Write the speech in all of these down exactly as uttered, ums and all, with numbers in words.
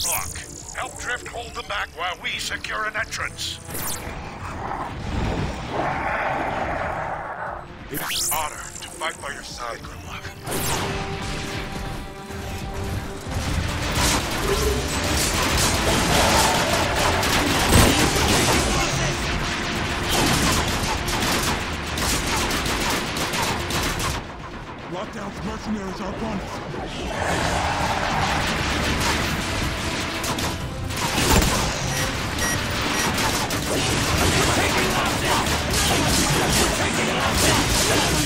roadblock. Help Drift hold them back while we secure an entrance. It's an honor to fight by your side, Grimlock. Lockdown's mercenaries are upon us. We're taking losses! We're taking losses!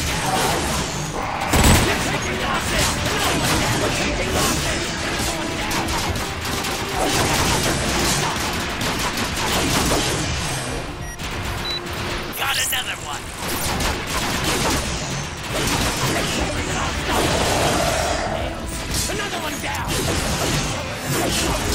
We're taking losses! We're taking losses! Got another one! Another one down!